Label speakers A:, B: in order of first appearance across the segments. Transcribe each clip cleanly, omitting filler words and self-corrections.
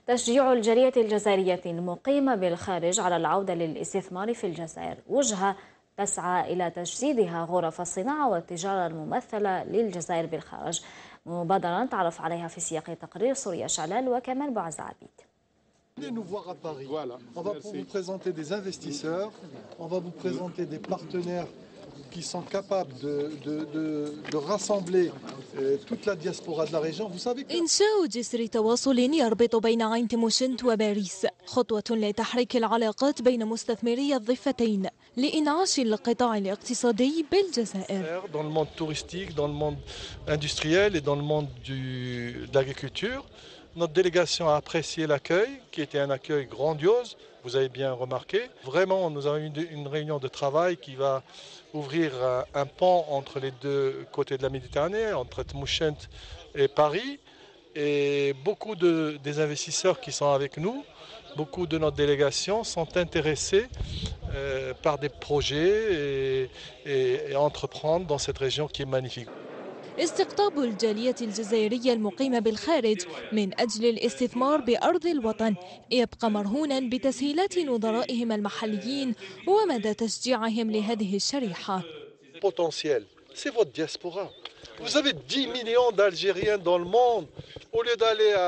A: تشجيع الجالية الجزائرية المقيمة بالخارج على العودة للاستثمار في الجزائر وجهة تسعى إلى تجسيدها غرف الصناعة والتجارة الممثلة للجزائر بالخارج، مبادرة نتعرف عليها في سياق تقرير سوريا شعلال وكمان بعز عبيد.
B: Venez nous voir à Paris. Voilà. On va vous présenter des investisseurs, on va vous présenter des partenaires qui sont capables de rassembler toute la diaspora de la région. Vous savez que...
C: إنشاء جسر تواصل يربط بين عين تيموشنت وباريس خطوة لتحريك العلاقات بين مستثمري الضفتين لإنعاش القطاع الاقتصادي بالجزائر.
D: Dans le monde touristique, dans le monde industriel et dans le monde de l'agriculture. Notre délégation a apprécié l'accueil, qui était un accueil grandiose, vous avez bien remarqué. Vraiment, nous avons eu une réunion de travail qui va ouvrir un pont entre les deux côtés de la Méditerranée, entre Tmouchent et Paris. Et beaucoup des investisseurs qui sont avec nous, beaucoup de notre délégation sont intéressés par des projets et entreprendre dans cette région qui est magnifique.
C: استقطاب الجالية الجزائرية المقيمة بالخارج من أجل الاستثمار بأرض الوطن يبقى مرهونا بتسهيلات نظرائهم المحليين ومدى تشجيعهم لهذه الشريحة.
D: Potentiel, c'est votre diaspora. Vous avez 10 millions d'Algériens dans le monde. Au lieu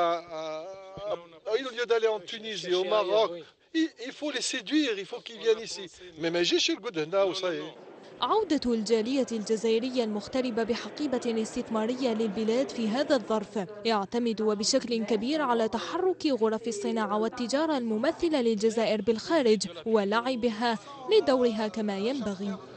D: d'aller en Tunisie, au Maroc, il faut les séduire, il faut qu'ils viennent ici. Mais j'ai chez le Goudena où ça y est.
C: عودة الجالية الجزائرية المغتربة بحقيبة استثمارية للبلاد في هذا الظرف يعتمد بشكل كبير على تحرك غرف الصناعة والتجارة الممثلة للجزائر بالخارج ولعبها لدورها كما ينبغي.